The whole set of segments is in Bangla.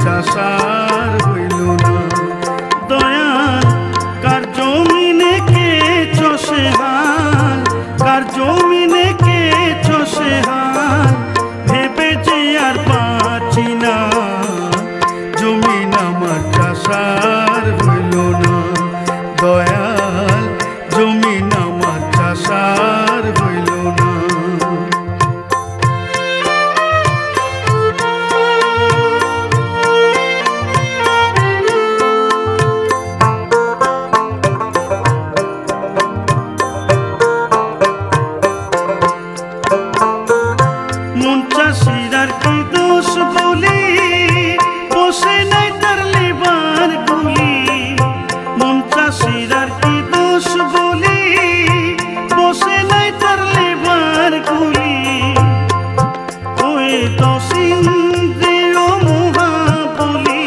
চাষার হইল না। দয়াল কার জমিনে কে চষে হাল, কার জমিনে কে চষে হাল, ভেবে যে আর পাচ্ছি না। জমিন আমার চাষার হইল না। দয়াল জমিন আমার চাষার হইল না। মন চাষির আর কি দোষ বলি, বসে নাই তার লেবার গুলি। মন চাষির আর কি দোষ বলি, বসে নাই তার লেবার গুলি। ওই দশ ইন্দ্রিয় মহাবলি,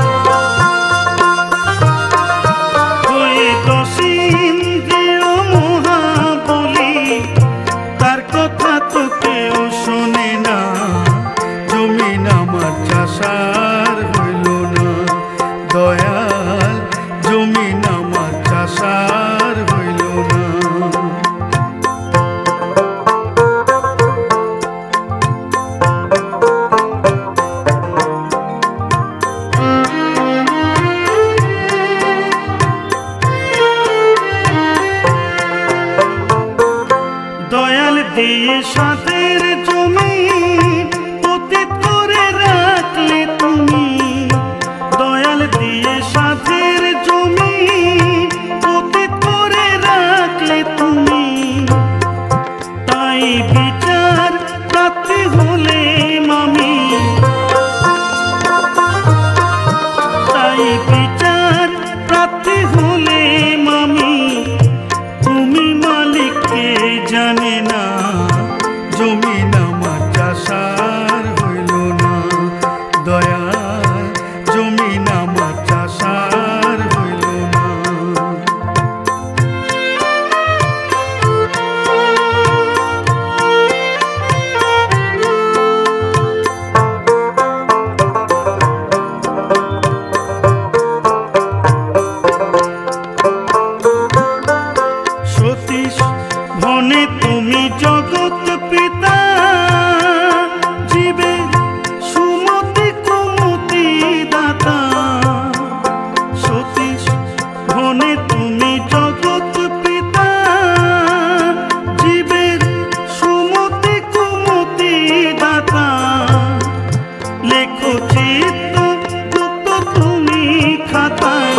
ওই দশ ইন্দ্রিয় মহাবলি, তার কথা তো কেউ শোনে না। জমিন আমার চাষার হইল না। দয়াল জমিন আমার চাষার হইল না। দয়াল দিয়ে সাথের জমি পতিত করে রাখলে তুমি। দয়াল দিয়ে সাথের জমি পতিত করে রাখলে তুমি। তাই বিচার প্রাপ্তি হলে মামি, তাই বিচার প্রাপ্তি হলে মামি। তুমি মালিককে জানে না। জমিন আমার চাষার হইল না। দয়াল জমিন আমার চাষার হইল না। সতীশ ভনে তুমি জগৎ পিতা, জীবে সুমতি কুমতি দাতা। সতীশ ভনে তুমি জগৎ পিতা, জীবের সুমতি কুমতি দাতা। লেখো চিত্ত গুপ্ত তুমি খাতায়,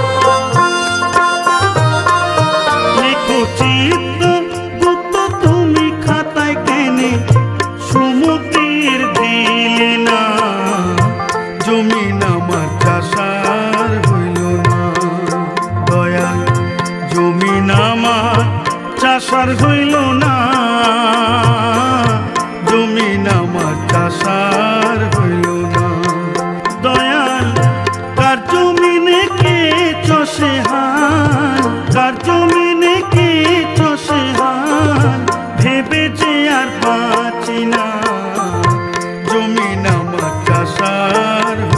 লেখো চিত্ত গুপ্ত তুমি খাতায়। কেনে সুমতির দিলে না। জমিন আমার চাষার হইল না। দয়াল জমিন আমার চাষার হইল না। জমিন আমার চাষার হইল না। দয়াল কার জমিনে কে চষে হাল, কার জমিনে কে চষে হাল, ভেবে যে আর পাচ্ছি না। জমিন আমার চাষার